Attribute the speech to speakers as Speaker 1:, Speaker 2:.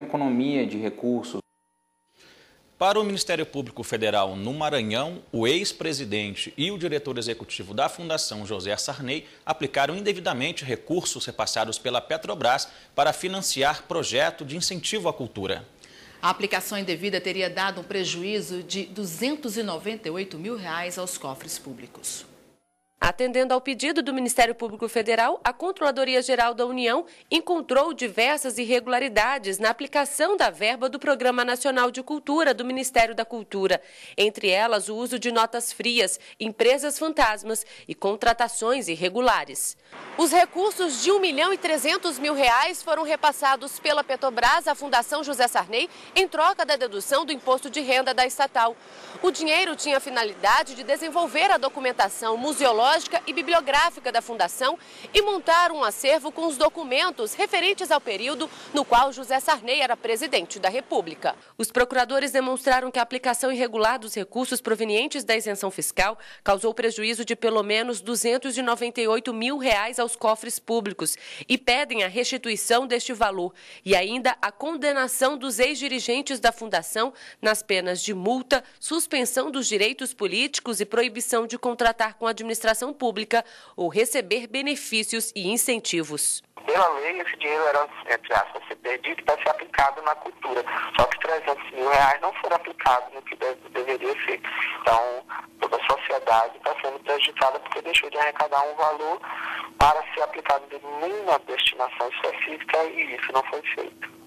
Speaker 1: economia de recursos.
Speaker 2: Para o Ministério Público Federal no Maranhão, o ex-presidente e o diretor executivo da Fundação José Sarney aplicaram indevidamente recursos repassados pela Petrobras para financiar projeto de incentivo à cultura.
Speaker 3: A aplicação indevida teria dado um prejuízo de R$ 298 mil aos cofres públicos.
Speaker 4: Atendendo ao pedido do Ministério Público Federal, a Controladoria Geral da União encontrou diversas irregularidades na aplicação da verba do Programa Nacional de Cultura do Ministério da Cultura. Entre elas, o uso de notas frias, empresas fantasmas e contratações irregulares. Os recursos de R$ 1.300.000 foram repassados pela Petrobras à Fundação José Sarney em troca da dedução do imposto de renda da estatal. O dinheiro tinha a finalidade de desenvolver a documentação museológica e bibliográfica da Fundação e montar um acervo com os documentos referentes ao período no qual José Sarney era presidente da República. Os procuradores demonstraram que a aplicação irregular dos recursos provenientes da isenção fiscal causou prejuízo de pelo menos R$ 298 mil aos cofres públicos e pedem a restituição deste valor e ainda a condenação dos ex-dirigentes da Fundação nas penas de multa, suspensão dos direitos políticos e proibição de contratar com a administração pública ou receber benefícios e incentivos.
Speaker 5: Pela lei, esse dinheiro era, entre aspas, ser perdido para ser aplicado na cultura. Só que R$ 300 mil não foram aplicados no que deveria ser. Então, toda a sociedade está sendo prejudicada porque deixou de arrecadar um valor para ser aplicado numa destinação específica e isso não foi feito.